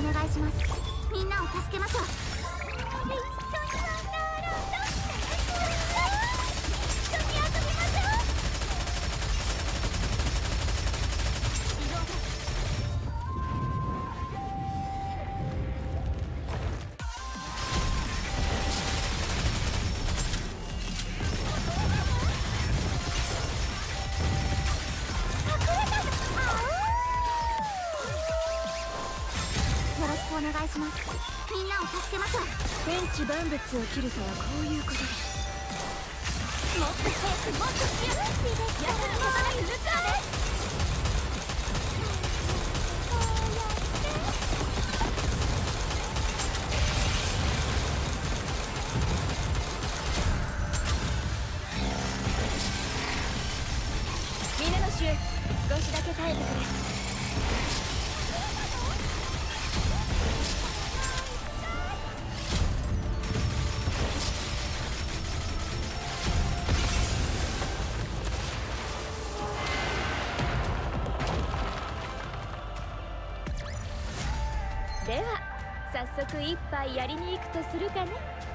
願いします。みんなを助けましょう。一緒に遊びましょう。よろしくお願いします。みんなを助けましょう。天地万物を切るとはこういうことです。もっと早くもっと強くやつのことが続くのです。みんなの衆、少しだけ耐えてくれ。では早速一杯やりに行くとするかね。